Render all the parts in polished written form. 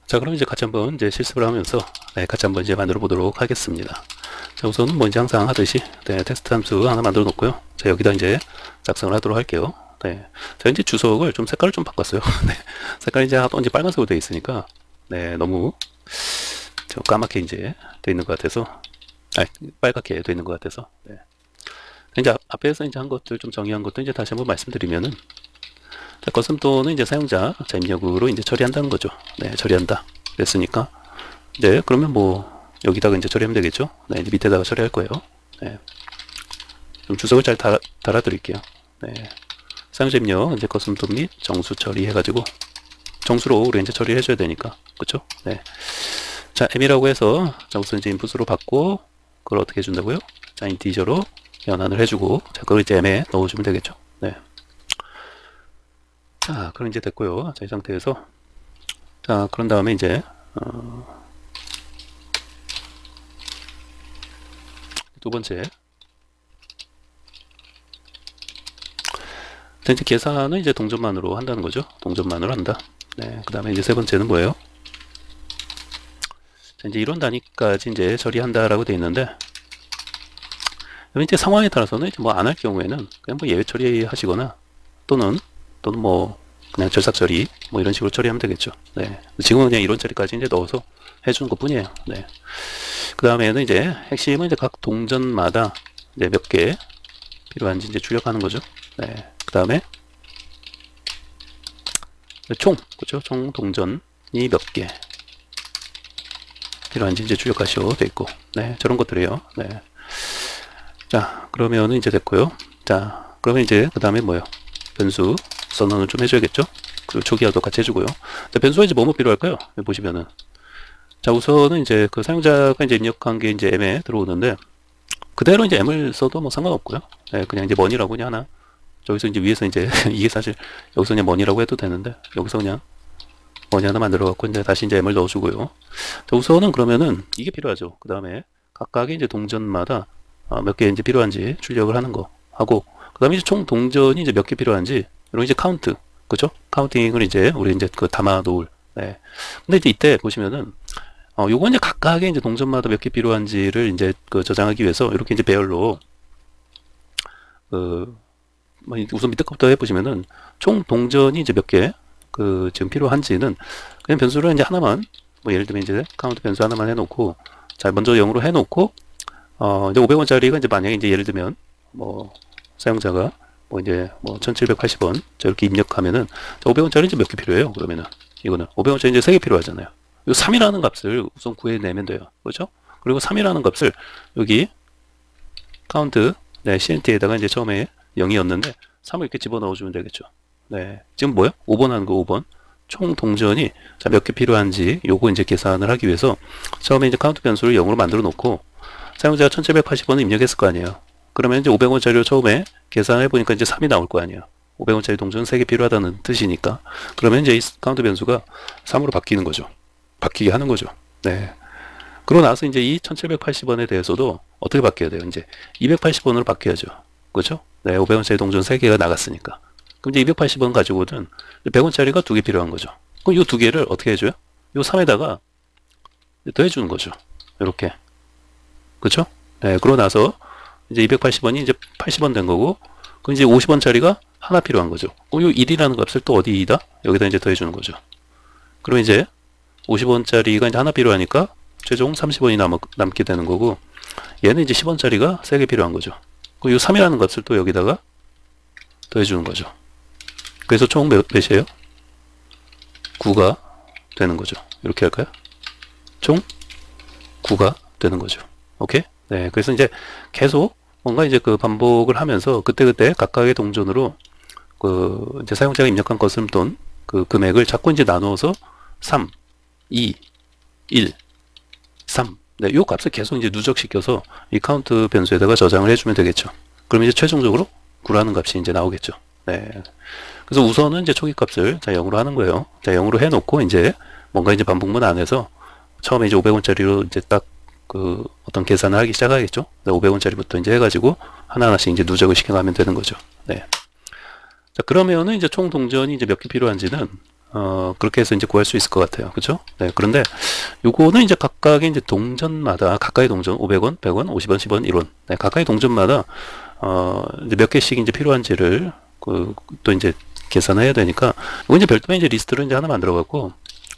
자, 그럼 이제 같이 한번 이제 실습을 하면서 같이 한번 이제 만들어 보도록 하겠습니다. 자, 우선은 뭐 이제 항상 하듯이 텍스트 함수 하나 만들어 놓고요. 자, 여기다 이제 작성을 하도록 할게요. 자, 이제 주석을 좀 색깔을 좀 바꿨어요. 색깔이 이제 하도 이제 빨간색으로 되어 있으니까 너무 저 까맣게 이제 되어 있는 것 같아서 빨갛게 되어 있는 것 같아서 이제 앞에서 이제 한 것들 좀 정의한 것도 이제 다시 한번 말씀드리면은 자, 거슴돈은 이제 사용자 입력으로 이제 처리한다는 거죠. 처리한다. 그랬으니까 이제 그러면 뭐 여기다가 이제 처리하면 되겠죠. 이제 밑에다가 처리할 거예요. 좀 주석을 잘 달아드릴게요. 사용자 입력 이제 거슴돈 및 정수 처리해가지고 정수로 우리 이제 처리를 해줘야 되니까 그렇죠. 자, m이라고 해서 자, 우선 이제 인풋으로 받고 그걸 어떻게 해준다고요? 자, 인티저로 변환을 해주고 자, 그걸 이제 m에 넣어주면 되겠죠. 자, 그럼 이제 됐고요. 자, 이 상태에서 자, 그런 다음에 이제 두 번째 자, 이제 계산은 이제 동전만으로 한다는 거죠. 동전만으로 한다. 그 다음에 이제 세 번째는 뭐예요? 자, 이제 이런 단위까지 이제 처리한다라고 되어 있는데 이제 상황에 따라서는 이제 뭐 안 할 경우에는 그냥 뭐 예외 처리하시거나 또는 뭐 그냥 절삭 처리 뭐 이런 식으로 처리하면 되겠죠. 지금은 그냥 이런 처리까지 이제 넣어서 해주는 것 뿐이에요. 그 다음에는 이제 핵심은 이제 각 동전마다 이제 몇 개 필요한지 이제 출력하는 거죠. 그 다음에 그렇죠. 총 동전이 몇 개 필요한지 이제 출력하시오 돼 있고, 저런 것들이에요. 자, 그러면은 이제 됐고요. 자, 그러면 이제 그 다음에 뭐요? 변수 선언을 좀 해줘야겠죠. 그리고 초기화도 같이 해주고요. 자, 변수가 이제 뭐뭐 필요할까요? 여기 보시면은 자, 우선은 이제 그 사용자가 이제 입력한 게 이제 m에 들어오는데 그대로 이제 m을 써도 뭐 상관없고요. 그냥 이제 money라고 그냥 하나 저기서 이제 위에서 이제 이게 사실 여기서 그냥 money라고 해도 되는데 여기서 그냥 money 하나 만들어 갖고 이제 다시 이제 m을 넣어주고요. 자, 우선은 그러면은 이게 필요하죠. 그 다음에 각각의 이제 동전마다 몇 개 이제 필요한지 출력을 하는 거 하고 그 다음에 이제 총 동전이 이제 몇 개 필요한지 이런 이제 카운트 그죠? 카운팅을 이제 우리 이제 그 담아 놓을. 근데 이제 이때 보시면은 요거 이제 각각의 이제 동전마다 몇 개 필요한지를 이제 그 저장하기 위해서 이렇게 이제 배열로 우선 밑에 것부터 해보시면은 총 동전이 이제 몇 개 지금 필요한지는 그냥 변수를 이제 하나만 뭐 예를 들면 이제 카운트 변수 하나만 해놓고 자 먼저 0으로 해놓고 이제 500원짜리가 이제 만약에 이제 예를 들면 뭐 사용자가 뭐 이제 뭐 1780원 저렇게 입력하면은 500원짜리 이제 몇 개 필요해요. 그러면은 이거는 500원짜리 이제 3개 필요하잖아요. 이 3이라는 값을 우선 구해내면 돼요. 그렇죠? 그리고 3이라는 값을 여기 카운트 CNT에다가 이제 처음에 0이었는데 3을 이렇게 집어넣어주면 되겠죠. 지금 뭐야? 5번 하는 거 5번. 총 동전이 자 몇 개 필요한지 요거 이제 계산을 하기 위해서 처음에 이제 카운트 변수를 0으로 만들어 놓고 사용자가 1780원을 입력했을 거 아니에요. 그러면 이제 500원짜리로 처음에 계산해 보니까 이제 3이 나올 거 아니에요. 500원짜리 동전 3개 필요하다는 뜻이니까. 그러면 이제 이 카운트 변수가 3으로 바뀌는 거죠. 바뀌게 하는 거죠. 그러고 나서 이제 이 1780원에 대해서도 어떻게 바뀌어야 돼요? 이제 280원으로 바뀌어야죠. 그렇죠? 500원짜리 동전 3개가 나갔으니까. 그럼 이제 280원 가지고는 100원짜리가 2개 필요한 거죠. 그럼 이 2개를 어떻게 해줘요? 이 3에다가 더해주는 거죠. 이렇게. 그렇죠? 그러고 나서 이제 280원이 이제 80원 된 거고, 그럼 이제 50원짜리가 하나 필요한 거죠. 그럼 이 1이라는 값을 또 어디다? 여기다 이제 더해주는 거죠. 그럼 이제 50원짜리가 이제 하나 필요하니까 최종 30원이 남게 되는 거고, 얘는 이제 10원짜리가 3개 필요한 거죠. 그럼 이 3이라는 값을 또 여기다가 더해주는 거죠. 그래서 총 몇이에요? 9가 되는 거죠. 이렇게 할까요? 총 9가 되는 거죠. 오케이? 그래서 이제 계속 뭔가 이제 그 반복을 하면서 그때그때 각각의 동전으로 이제 사용자가 입력한 거스름돈 그 금액을 자꾸 이제 나누어서 3, 2, 1, 3. 요 값을 계속 이제 누적시켜서 이 카운트 변수에다가 저장을 해주면 되겠죠. 그럼 이제 최종적으로 9라는 값이 이제 나오겠죠. 그래서 우선은 이제 초기 값을 자 0으로 하는 거예요. 자 0으로 해놓고 이제 뭔가 이제 반복문 안에서 처음에 이제 500원짜리로 이제 딱 어떤 계산을 하기 시작하겠죠. 500원짜리부터 이제 해가지고 하나하나씩 이제 누적을 시켜가면 되는 거죠. 자, 그러면은 이제 총 동전이 이제 몇 개 필요한지는 그렇게 해서 이제 구할 수 있을 것 같아요. 그죠? 네, 그런데 요거는 이제 각각의 이제 동전마다, 각각의 동전, 500원, 100원, 50원, 10원, 1원. 네, 각각의 동전마다, 이제 몇 개씩 이제 필요한지를, 또 이제 계산해야 되니까, 이거 이제 별도의 이제 리스트로 이제 하나 만들어 갖고,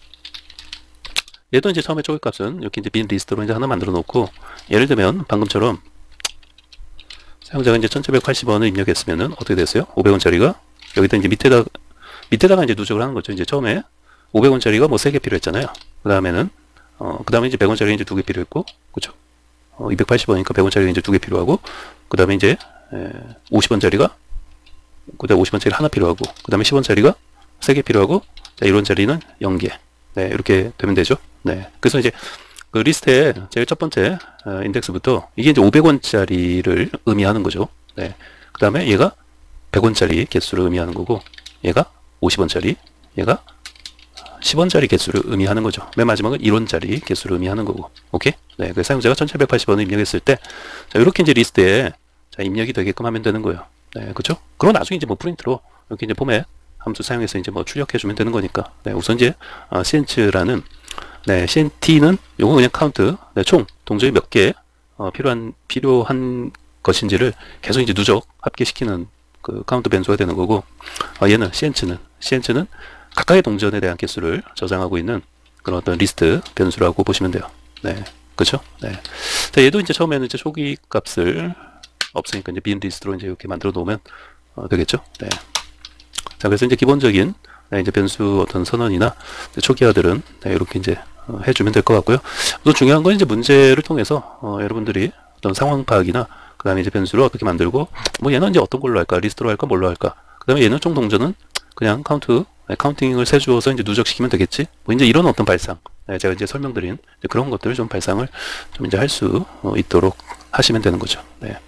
얘도 이제 처음에 쪼개 값은 이렇게 이제 빈 리스트로 이제 하나 만들어 놓고, 예를 들면 방금처럼 사용자가 이제 1780원을 입력했으면은 어떻게 됐어요? 500원짜리가 여기다 이제 밑에다가 이제 누적을 하는 거죠. 이제 처음에 500원짜리가 뭐 3개 필요했잖아요. 그 다음에는, 그 다음에 이제 100원짜리 이제 2개 필요했고, 그죠? 280원이니까 100원짜리가 이제 2개 필요하고, 그 다음에 이제, 50원짜리가, 그 다음에 50원짜리 하나 필요하고, 그 다음에 10원짜리가 3개 필요하고, 자, 1원짜리는 0개. 네, 이렇게 되면 되죠. 네. 그래서 이제 그 리스트의 제일 첫 번째, 인덱스부터, 이게 이제 500원짜리를 의미하는 거죠. 네. 그 다음에 얘가 100원짜리 개수를 의미하는 거고, 얘가 50원짜리, 얘가 10원짜리 개수를 의미하는 거죠. 맨 마지막은 1원짜리 개수를 의미하는 거고. 오케이? 네. 그 사용자가 1780원을 입력했을 때, 자, 이렇게 이제 리스트에, 자, 입력이 되게끔 하면 되는 거예요. 네. 그죠? 그럼 나중에 이제 뭐 프린트로, 이렇게 이제 포맷 함수 사용해서 이제 뭐 출력해주면 되는 거니까. 네. 우선 이제, cnch라는, 네. cnt는 요거 그냥 카운트, 네. 총 동전이 몇 개, 필요한 것인지를 계속 이제 누적, 합계시키는 그 카운트 변수가 되는 거고, 얘는 cnch는 각각의 동전에 대한 개수를 저장하고 있는 그런 어떤 리스트 변수라고 보시면 돼요. 네, 그렇죠? 네. 자, 얘도 이제 처음에는 이제 초기 값을 없으니까 이제 빈 리스트로 이제 이렇게 만들어 놓으면 되겠죠? 네. 자, 그래서 이제 기본적인 네, 이제 변수 어떤 선언이나 초기화들은 네, 이렇게 이제 해주면 될 것 같고요. 또 중요한 건 이제 문제를 통해서 여러분들이 어떤 상황 파악이나 그 다음에 이제 변수를 어떻게 만들고, 뭐 얘는 이제 어떤 걸로 할까? 리스트로 할까? 뭘로 할까? 그 다음에 얘는 총 동전은 그냥 카운팅을 세주어서 이제 누적시키면 되겠지? 뭐 이제 이런 어떤 발상. 네, 제가 이제 설명드린 이제 그런 것들을 좀 발상을 좀 이제 할 수 있도록 하시면 되는 거죠. 네.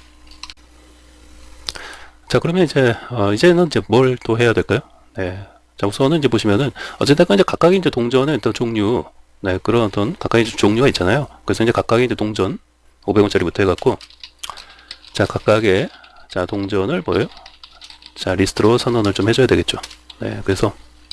자, 그러면 이제는 이제 뭘 또 해야 될까요? 네. 자, 우선은 이제 보시면은, 어쨌든 이제 각각의 이제 동전의 어떤 종류, 네, 그런 어떤 각각의 종류가 있잖아요. 그래서 이제 각각의 이제 동전, 500원짜리부터 해갖고, 자, 각각의, 자, 동전을 뭐예요? 자, 리스트로 선언을 좀 해줘야 되겠죠. 네, 그래서,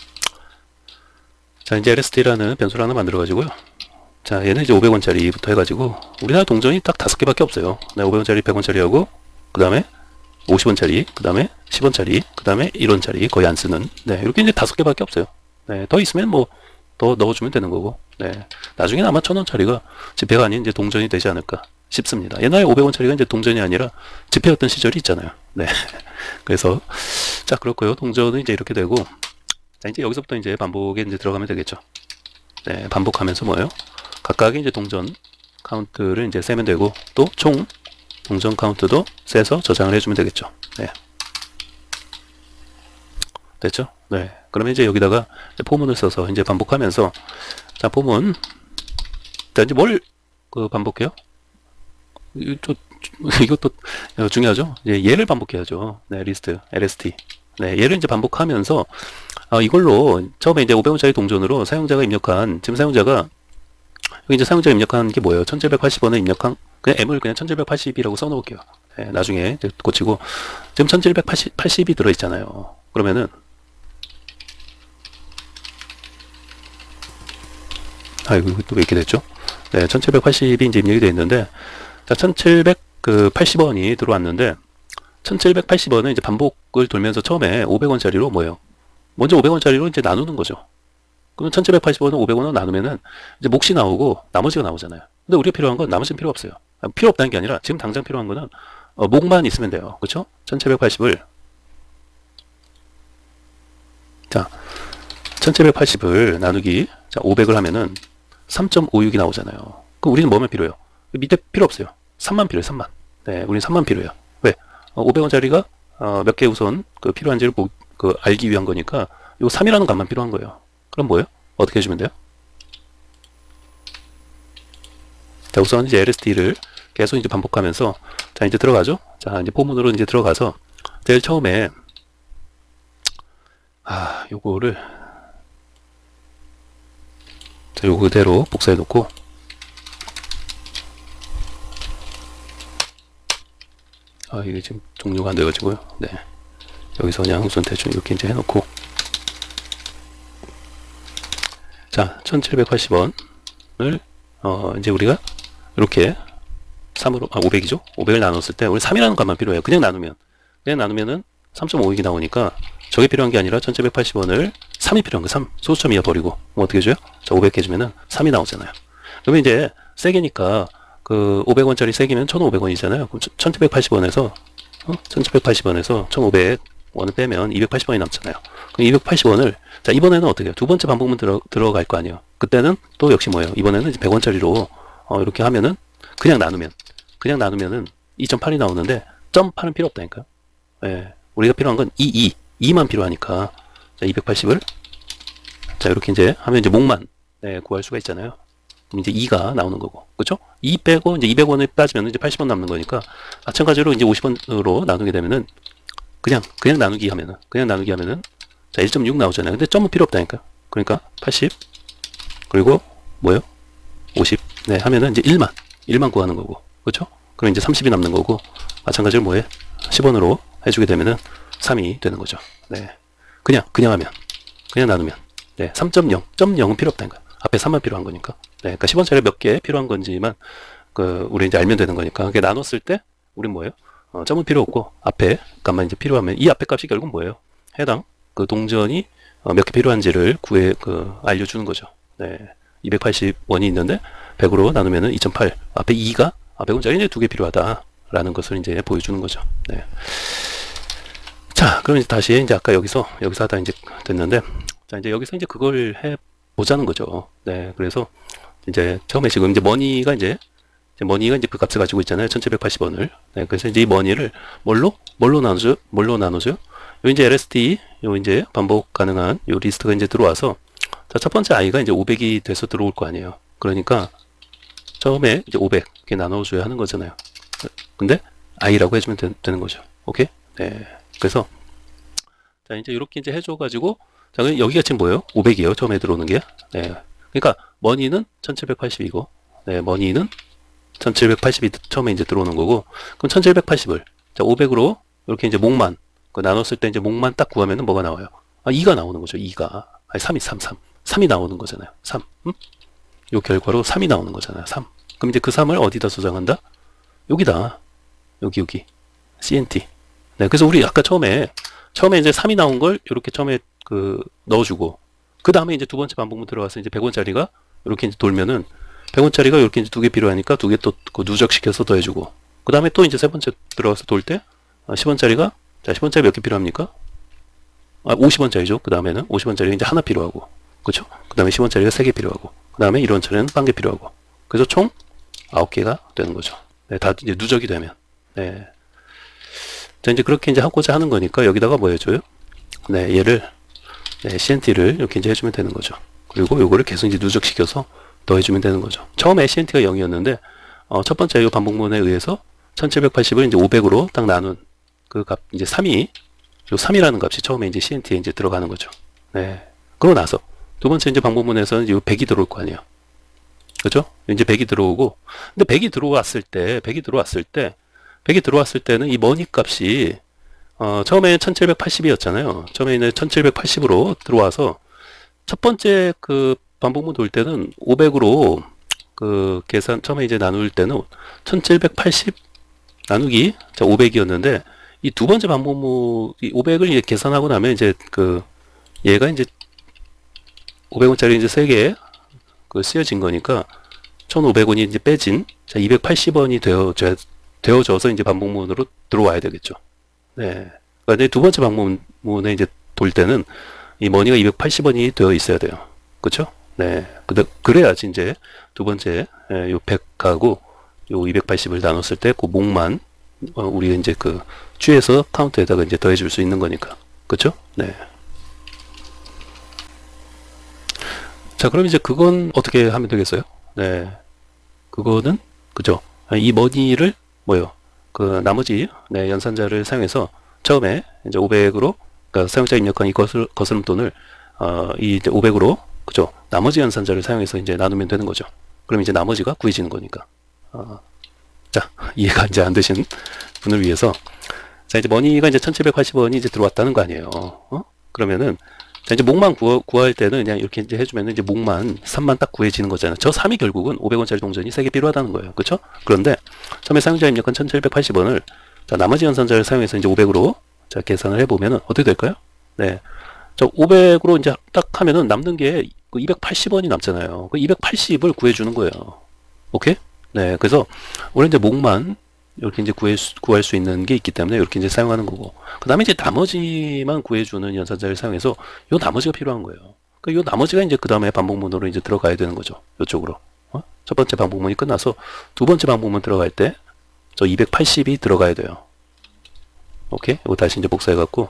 자, 이제 lst라는 변수를 하나 만들어가지고요. 자, 얘는 이제 500원짜리부터 해가지고, 우리나라 동전이 딱 5개밖에 없어요. 네, 500원짜리, 100원짜리하고, 그 다음에 50원짜리, 그 다음에 10원짜리, 그 다음에 1원짜리, 거의 안 쓰는, 네, 이렇게 이제 5개밖에 없어요. 네, 더 있으면 뭐, 더 넣어주면 되는 거고, 네. 나중에는 아마 1000원짜리가 지폐가 아닌 이제 동전이 되지 않을까 싶습니다. 옛날에 500원짜리가 이제 동전이 아니라 지폐였던 시절이 있잖아요. 네. 그래서, 자, 그렇고요. 동전은 이제 이렇게 되고, 자, 이제 여기서부터 이제 반복에 이제 들어가면 되겠죠. 네, 반복하면서 뭐예요? 각각의 이제 동전 카운트를 이제 세면 되고, 또 총 동전 카운트도 세서 저장을 해주면 되겠죠. 네. 됐죠? 네. 그러면 이제 여기다가 이제 포문을 써서 이제 반복하면서, 자, 포문. 자, 이제 뭘 반복해요? 이것도 중요하죠? 이제 얘를 반복해야죠. 네, 리스트, lst. 네, 얘를 이제 반복하면서, 이걸로 처음에 이제 500원짜리 동전으로 사용자가 입력한, 지금 사용자가, 여기 이제 사용자가 입력한 게 뭐예요? 1780원을 입력한, 그냥 m을 그냥 1780이라고 써놓을게요. 네, 나중에 이제 고치고, 지금 1780이 들어있잖아요. 그러면은, 이거 또 왜 이렇게 됐죠? 네, 1780이 이제 입력이 되어 있는데, 자, 1780원이 들어왔는데, 1780원은 이제 반복을 돌면서 처음에 500원짜리로 뭐예요? 먼저 500원짜리로 이제 나누는 거죠. 그러면 1780원은 500원을 나누면은 이제 몫이 나오고 나머지가 나오잖아요. 근데 우리가 필요한 건 나머지는 필요 없어요. 필요 없다는 게 아니라 지금 당장 필요한 거는 몫만 있으면 돼요. 그렇죠? 1780을 자, 1780을 나누기 자, 500을 하면은 3.56이 나오잖아요. 그럼 우리는 뭐만 필요해요? 밑에 필요 없어요. 3만 필요해요. 3만. 네, 우리는 3만 필요해요. 왜? 500원짜리가 몇 개 우선 필요한지를 알기 위한 거니까 요 3이라는 값만 필요한 거예요. 그럼 뭐예요? 어떻게 해주면 돼요? 자, 우선 이제 lst를 계속 이제 반복하면서 자, 이제 들어가죠? 자, 이제 포문으로 이제 들어가서 제일 처음에 요거를 자, 요거 그대로 복사해 놓고 이게 지금 종료가 안 돼가지고요. 네. 여기서 그냥 우선 대충 이렇게 이제 해놓고 자, 1780원을 이제 우리가 이렇게 3으로 500이죠. 500을 나눴을 때 우리 3이라는 값만 필요해요. 그냥 나누면은 3.5익이 나오니까 저게 필요한 게 아니라 1780원을 3이 필요한 거 3. 소수점 이하 버리고 뭐 어떻게 해줘요? 자, 500 해주면은 3이 나오잖아요. 그러면 이제 세 개니까 그 500원짜리 세 개면 1,500원이잖아요. 그럼 1780원에서 1780원에서 1,500원을 빼면 280원이 남잖아요. 그럼 280원을 자, 이번에는 어떻게 해요? 두 번째 반복문 들어갈 거 아니에요. 그때는 또 역시 뭐예요? 이번에는 이제 100원짜리로 이렇게 하면은 그냥 나누면은 2.8이 나오는데 0.8은 필요 없다니까요. 예. 우리가 필요한 건 2만 필요하니까 자, 280을 자, 이렇게 이제 하면 이제 목만 구할 수가 있잖아요. 그럼 이제 2가 나오는 거고. 그쵸? 2 빼고 이제 200원을 빠지면 이제 80원 남는 거니까 마찬가지로 이제 50원으로 나누게 되면은 그냥 나누기 하면은 자, 1.6 나오잖아요. 근데 점은 필요 없다니까. 그러니까 80 그리고 뭐요? 50 네, 하면은 이제 1만 구하는 거고. 그쵸? 그럼 이제 30이 남는 거고 마찬가지로 뭐해? 10원으로 해주게 되면은 3이 되는 거죠. 네. 그냥 나누면 네, 3.0.0은 필요 없다니까. 앞에 3만 필요한 거니까. 네, 그러니까 10원짜리 몇 개 필요한 건지만 우리 이제 알면 되는 거니까. 그게 나눴을 때 우린 뭐예요? 점은 필요 없고 앞에 값만 이제 필요하면 이 앞에 값이 결국 뭐예요? 해당 그 동전이 몇 개 필요한지를 알려주는 거죠. 네, 280원이 있는데 100으로 나누면은 2.8 앞에 2가 100원짜리 이제 2개 필요하다라는 것을 이제 보여주는 거죠. 네. 자, 그럼 이제 다시 이제 아까 여기서 하다 이제 됐는데, 자, 이제 여기서 이제 그걸 해 보자는 거죠. 네, 그래서 이제 처음에 지금 이제 머니가 이제 그 값을 가지고 있잖아요. 1780원을. 네, 그래서 이제 이 머니를 뭘로 나누죠? 요 이제 LST, 요 이제 반복 가능한 요 리스트가 이제 들어와서, 자, 첫 번째 i가 이제 500이 돼서 들어올 거 아니에요. 그러니까 처음에 이제 500 이렇게 나눠줘야 하는 거잖아요. 근데 i라고 해주면 되는 거죠. 오케이? 네. 그래서 자, 이제 이렇게 이제 해줘가지고 자, 여기가 지금 뭐예요? 500이에요. 처음에 들어오는 게. 네. 그러니까 머니는 1780이고, 네, 머니는 1780이 처음에 이제 들어오는 거고, 그럼 1780을 자, 500으로 이렇게 이제 목만 나눴을 때 이제 목만 딱 구하면은 뭐가 나와요? 2가 나오는 거죠. 2가. 아니 3이 나오는 거잖아요. 3. 요 결과로 3이 나오는 거잖아요. 3. 그럼 이제 그 3을 어디다 저장한다? 여기다. 여기. CNT. 네, 그래서 우리 아까 처음에 이제 3이 나온 걸 이렇게 처음에 넣어주고, 그 다음에 이제 두 번째 반복문 들어가서 이제 100원짜리가 이렇게 이제 돌면은 100원짜리가 이렇게 이제 2개 필요하니까 2개 또 누적시켜서 더해주고, 그 다음에 또 이제 세 번째 들어가서 돌 때 10원짜리가 자, 10원짜리 몇 개 필요합니까? 50원짜리죠. 그 다음에는 50원짜리 이제 하나 필요하고, 그쵸? 그 다음에 10원짜리가 3개 필요하고, 그 다음에 1원짜리는 1개 필요하고, 그래서 총 9개가 되는 거죠. 네, 다 이제 누적이 되면. 네. 자, 이제 그렇게 이제 하고자 하는 거니까 여기다가 뭐 해줘요? 네, 얘를, 네, CNT를 이렇게 이제 해주면 되는 거죠. 그리고 요거를 계속 이제 누적시켜서 더해주면 되는 거죠. 처음에 CNT가 0이었는데, 첫 번째 이 반복문에 의해서 1780을 이제 500으로 딱 나눈 그 값, 이제 3이, 요 3이라는 값이 처음에 이제 CNT에 이제 들어가는 거죠. 네. 그러고 나서, 두 번째 이제 반복문에서는 이제 100이 들어올 거 아니에요. 그죠? 이제 100이 들어오고, 근데 100이 들어왔을 때는 이 머니 값이, 처음에 1780이었잖아요. 처음에는 1780으로 들어와서, 첫 번째 그 반복문 돌 때는 500으로 계산, 처음에 이제 나눌 때는 1780 나누기, 자, 500이었는데, 이 두 번째 반복문, 이 500을 이제 계산하고 나면 이제 얘가 이제 500원짜리 이제 3개 쓰여진 거니까 1500원이 이제 빼진, 자, 280원이 되어져서 이제 반복문으로 들어와야 되겠죠. 네. 그러니까 두 번째 반복문에 이제 돌 때는 이 머니가 280원이 되어 있어야 돼요. 그쵸? 네. 그래야지 이제 두 번째, 요 100하고 요 280을 나눴을 때 그 목만, 우리가 이제 취해서 카운트에다가 이제 더해줄 수 있는 거니까. 그쵸? 네. 자, 그럼 이제 그건 어떻게 하면 되겠어요? 네. 그거는, 그죠? 이 머니를, 나머지, 네, 연산자를 사용해서 처음에 이제 500으로, 그러니까 사용자 입력한 이 거스름 돈을, 이 이제 500으로, 그죠? 나머지 연산자를 사용해서 이제 나누면 되는 거죠. 그럼 이제 나머지가 구해지는 거니까. 자, 이해가 이제 안 되신 분을 위해서, 자, 이제 머니가 이제 1780원이 이제 들어왔다는 거 아니에요. 그러면은, 자, 이제 목만 구할 때는 그냥 이렇게 이제 해주면 이제 목만 3만 딱 구해지는 거잖아요. 저 3이 결국은 500원짜리 동전이 3개 필요하다는 거예요. 그렇죠? 그런데 처음에 사용자 입력한 1780원을 자, 나머지 연산자를 사용해서 이제 500으로 자, 계산을 해보면은 어떻게 될까요? 네. 저 500으로 이제 딱 하면은 남는 게 280원이 남잖아요. 그 280을 구해주는 거예요. 오케이? 네. 그래서 우리 이제 목만 이렇게 이제 구할 수 있는 게 있기 때문에 이렇게 이제 사용하는 거고. 그 다음에 이제 나머지만 구해주는 연산자를 사용해서 요 나머지가 필요한 거예요. 그 요 나머지가 이제 그 다음에 반복문으로 이제 들어가야 되는 거죠. 요쪽으로. 첫 번째 반복문이 끝나서 두 번째 반복문 들어갈 때 저 280이 들어가야 돼요. 오케이? 이거 다시 이제 복사해갖고.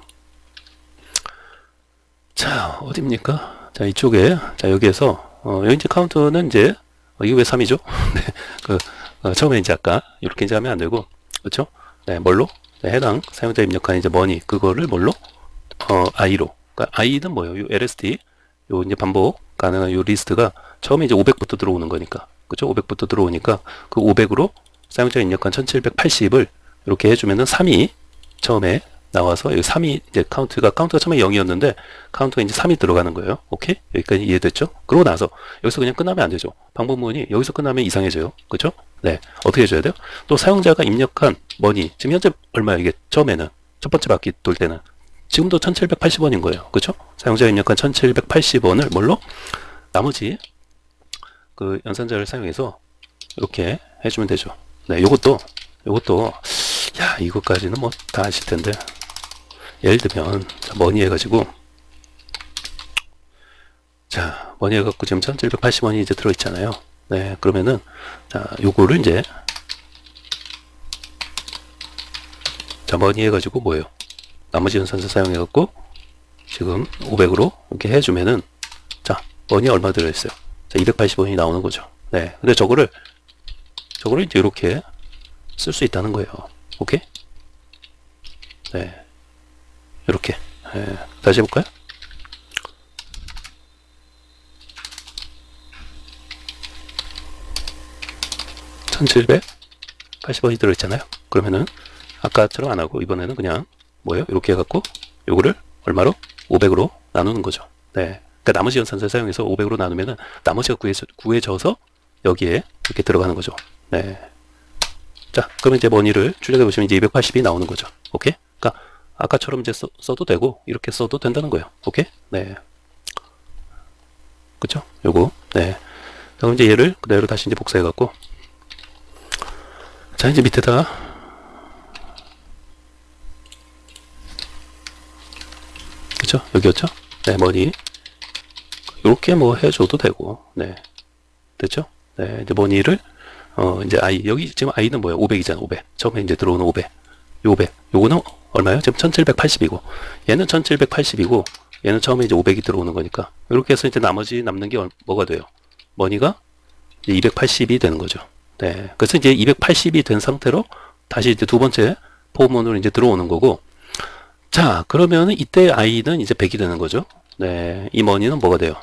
자, 어딥니까? 자, 이쪽에, 자, 여기에서, 여기 이제 카운트는 이제, 이게 왜 3이죠? 네, 처음에 이제 아까, 이렇게 이제 하면 안 되고, 그렇죠? 네, 뭘로? 네, 해당 사용자 입력한 이제 머니, 그거를 뭘로? i로. 그러니까 i는 뭐예요? 요 LST, 요 이제 반복 가능한 요 리스트가 처음에 이제 500부터 들어오는 거니까, 그렇죠? 500부터 들어오니까, 그 500으로 사용자 입력한 1780을 이렇게 해주면은 3이 처음에 나와서 여기 3이 이제 카운트가 처음에 0이었는데 카운트가 이제 3이 들어가는 거예요. 오케이? 여기까지 이해됐죠? 그러고 나서 여기서 그냥 끝나면 안 되죠. 방법문이 여기서 끝나면 이상해져요. 그렇죠? 네. 어떻게 해줘야 돼요? 또 사용자가 입력한 머니 지금 현재 얼마야 이게 처음에는 첫 번째 바퀴 돌 때는 지금도 1780원인 거예요. 그렇죠? 사용자가 입력한 1780원을 뭘로? 나머지 그 연산자를 사용해서 이렇게 해주면 되죠. 네. 요것도 야, 이것까지는 뭐 다 아실 텐데. 예를 들면, 자, 머니 해가지고, 자, 머니 해갖고 지금 1780원이 이제 들어있잖아요. 네, 그러면은, 자, 요거를 이제, 자, 머니 해가지고 뭐예요? 나머지 연산자 사용해갖고, 지금 500으로 이렇게 해주면은, 자, 머니 얼마 들어있어요? 자, 280원이 나오는 거죠. 네, 근데 저거를 이제 이렇게 쓸 수 있다는 거예요. 오케이? 네. 이렇게. 네. 다시 해볼까요? (1780원이) 들어있잖아요. 그러면은 아까처럼 안 하고 이번에는 그냥 뭐예요? 이렇게 해갖고 요거를 얼마로? 500으로 나누는 거죠. 네. 그러니까 나머지 연산자 사용해서 500으로 나누면은 나머지가 구해져서 여기에 이렇게 들어가는 거죠. 네. 자, 그러면 이제 머니를 출력해 보시면 이제 280이 나오는 거죠. 오케이? 그러니까 아까처럼 이제 써도 되고 이렇게 써도 된다는 거예요. 오케이? 네. 그쵸? 요거. 네. 그럼 이제 얘를 그대로 다시 이제 복사해 갖고 자, 이제 밑에다가 그쵸? 여기였죠? 네, 머니 요렇게 뭐 해줘도 되고 네. 됐죠? 네, 이제 머니를 이제 i 여기 지금 i는 뭐야? 500이잖아. 500. 처음에 이제 들어오는 500. 500. 요거는 얼마예요? 지금 1780이고 얘는 1780이고 얘는 처음에 이제 500이 들어오는 거니까 이렇게 해서 이제 나머지 남는 게 뭐가 돼요? 머니가 이제 280이 되는 거죠. 네. 그래서 이제 280이 된 상태로 다시 이제 두 번째 포문으로 이제 들어오는 거고 자, 그러면은 이때 i는 이제 100이 되는 거죠. 네. 이 머니는 뭐가 돼요?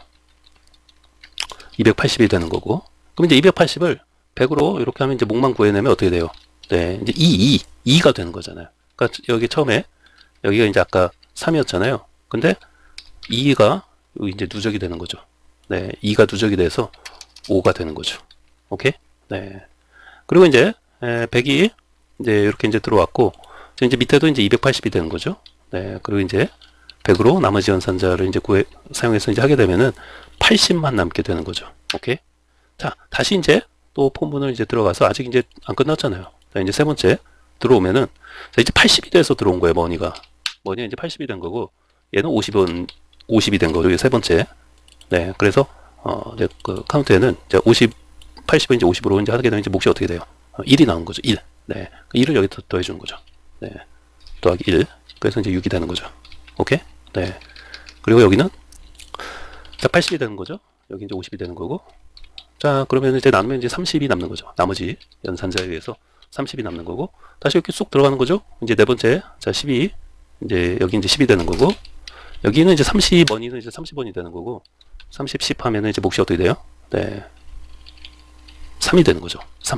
280이 되는 거고 그럼 이제 280을 100으로 이렇게 하면 이제 목만 구해내면 어떻게 돼요? 네, 이제 2가 되는 거잖아요. 그러니까 여기 처음에 여기가 이제 아까 3이었잖아요. 근데 2가 여기 이제 누적이 되는 거죠. 네, 2가 누적이 돼서 5가 되는 거죠. 오케이? 네. 그리고 이제 100이 이제 이렇게 이제 들어왔고 이제 밑에도 이제 280이 되는 거죠. 네, 그리고 이제 100으로 나머지 연산자를 이제 사용해서 이제 하게 되면은 80만 남게 되는 거죠. 오케이? 자, 다시 이제 또 포문을 이제 들어가서 아직 이제 안 끝났잖아요. 자, 이제 세 번째 들어오면은 자, 이제 80이 돼서 들어온 거예요. 머니가 이제 80이 된 거고 얘는 50이 된 거죠. 세 번째. 네, 그래서 이제 그 카운트에는 이제 80을 이제 50으로 이제 하게 되면 이제 몫이 어떻게 돼요? 1이 나온 거죠. 1. 네, 1을 여기 더해 주는 거죠. 네, 더하기 1. 그래서 이제 6이 되는 거죠. 오케이? 네. 그리고 여기는 자, 80이 되는 거죠. 여기 이제 50이 되는 거고. 자, 그러면 이제 나누면 이제 30이 남는 거죠. 나머지 연산자에 의해서 30이 남는 거고. 다시 이렇게 쏙 들어가는 거죠. 이제 네 번째. 자, 12. 이제 여기 이제 10이 되는 거고. 여기는 이제 30원이는 이제 30원이 되는 거고. 30, 10 하면은 이제 몫이 어떻게 돼요? 네. 3이 되는 거죠. 3.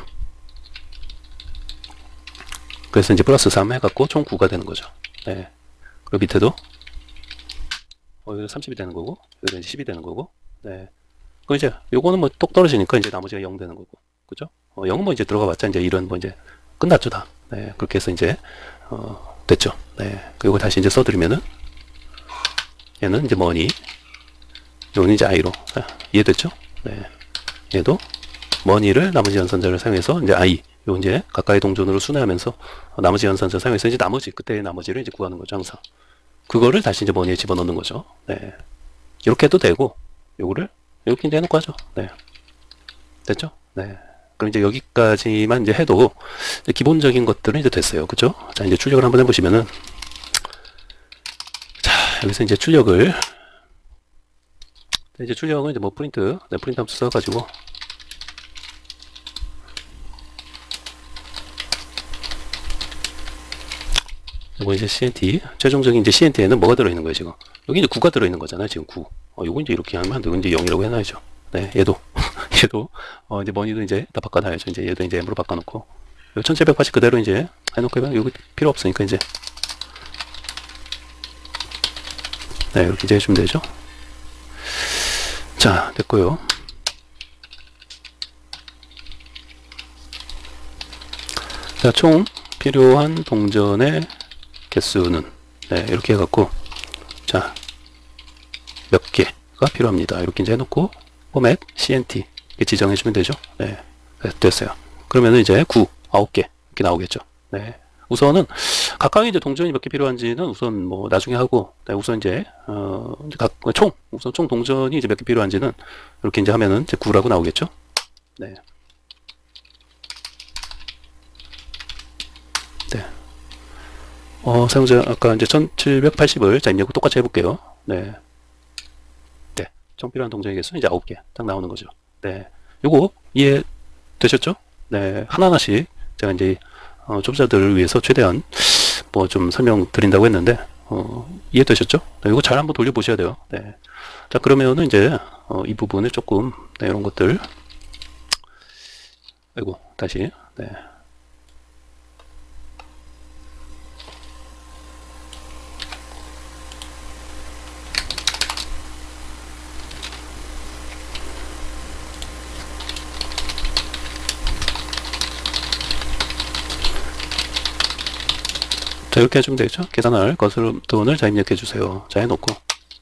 그래서 이제 플러스 3 해갖고 총 9가 되는 거죠. 네. 그리고 밑에도 여기서 30이 되는 거고, 여기서 이제 10이 되는 거고, 네. 그럼 이제 요거는 뭐 똑 떨어지니까 이제 나머지가 0 되는 거고, 그죠? 0은 뭐 이제 들어가 봤자 이제 이런 뭐 이제 끝났죠, 다. 네. 그렇게 해서 이제, 됐죠. 네. 그리고 다시 이제 써드리면은, 얘는 이제 머니, 요는 이제 i로. 이해됐죠? 네. 얘도 머니를 나머지 연산자를 사용해서 이제 i, 요 이제 가까이 동전으로 순회하면서 나머지 연산자 사용해서 이제 나머지, 그때의 나머지를 이제 구하는 거죠, 항상. 그거를 다시 이제 머니에 집어넣는 거죠. 네. 이렇게 해도 되고, 요거를 이렇게 이제 해놓고 하죠. 네. 됐죠? 네. 그럼 이제 여기까지만 이제 해도 이제 기본적인 것들은 이제 됐어요. 그죠? 자, 이제 출력을 한번 해보시면은, 자, 여기서 이제 출력을, 이제 출력은 이제 뭐 프린트, 네, 프린트 함수 써가지고, 이거 이제 CNT, 최종적인 이제 CNT에는 뭐가 들어있는 거예요, 지금? 여기 이제 9가 들어있는 거잖아요, 지금 9. 요거 이제 이렇게 하면 안 되고, 이제 0이라고 해놔야죠. 네, 얘도, 얘도, 이제 머니도 이제 다 바꿔놔야죠. 이제 얘도 이제 M으로 바꿔놓고, 요 1780 그대로 이제 해놓고 하면 여기 필요 없으니까 이제, 네, 이렇게 이제 해주면 되죠. 자, 됐고요. 자, 총 필요한 동전의 개수는, 네, 이렇게 해갖고, 자, 몇 개가 필요합니다. 이렇게 이제 해놓고, 포맷, CNT, 이렇게 지정해주면 되죠. 네, 됐어요. 그러면은 이제 9, 9개, 이렇게 나오겠죠. 네. 우선은, 각각 이제 동전이 몇 개 필요한지는 우선 뭐 나중에 하고, 네, 우선 이제, 우선 총 동전이 이제 몇 개 필요한지는 이렇게 이제 하면은 이제 9라고 나오겠죠. 네. 네. 사용자, 아까 이제 1780을, 자, 입력을 똑같이 해볼게요. 네. 네. 총 필요한 동전의 개수 이제 9개 딱 나오는 거죠. 네. 요거 이해되셨죠? 네. 하나하나씩 제가 이제, 초보자들을 위해서 최대한 뭐 좀 설명드린다고 했는데, 이해되셨죠? 네. 이거 잘 한번 돌려보셔야 돼요. 네. 자, 그러면은 이제, 이 부분을 조금, 네, 이런 것들, 아이고, 다시, 네. 자, 이렇게 해주면 되겠죠? 계산할 거스름돈을 자, 입력해주세요. 자, 해놓고.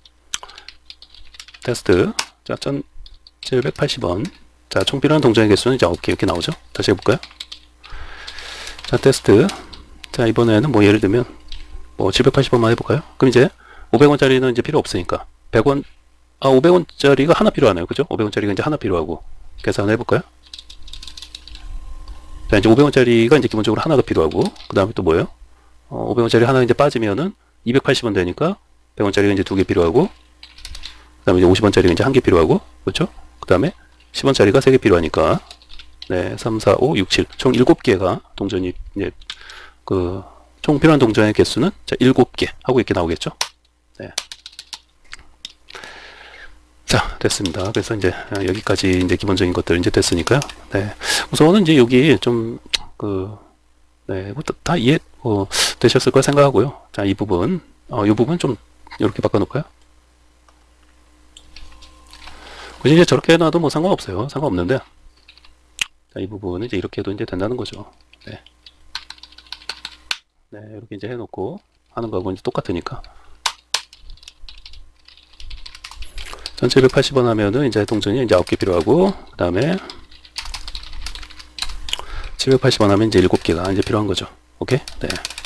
테스트. 자, 1780원. 자, 총 필요한 동전의 개수는 이제 9개 이렇게 나오죠? 다시 해볼까요? 자, 테스트. 자, 이번에는 뭐 예를 들면, 뭐 780원만 해볼까요? 그럼 이제 500원짜리는 이제 필요 없으니까. 100원, 500원짜리가 하나 필요하네요. 그죠? 500원짜리가 이제 하나 필요하고. 계산을 해볼까요? 자, 이제 500원짜리가 이제 기본적으로 하나가 필요하고. 그 다음에 또 뭐예요? 500원짜리 하나 이제 빠지면은 280원 되니까 100원짜리가 이제 2개 필요하고, 그 다음에 이제 50원짜리가 이제 1개 필요하고, 그렇죠? 그 다음에 10원짜리가 3개 필요하니까, 네, 3, 4, 5, 6, 7. 총 7개가 동전이, 이제, 총 필요한 동전의 개수는, 자, 7개 하고 이렇게 나오겠죠? 네. 자, 됐습니다. 그래서 이제, 여기까지 이제 기본적인 것들 이제 됐으니까요. 네. 우선은 이제 여기 좀, 네, 다 이해, 되셨을 걸 생각하고요. 자, 이 부분, 이 부분 좀, 이렇게 바꿔놓을까요? 굳이 이제 저렇게 해놔도 뭐 상관없어요. 상관없는데. 자, 이 부분은 이제 이렇게 해도 이제 된다는 거죠. 네. 네, 이렇게 이제 해놓고, 하는 거하고 이제 똑같으니까. 1780원 하면은 이제 동전이 이제 9개 필요하고, 그 다음에, 780원 하면 이제 7개가 이제 필요한 거죠. 오케이? 네.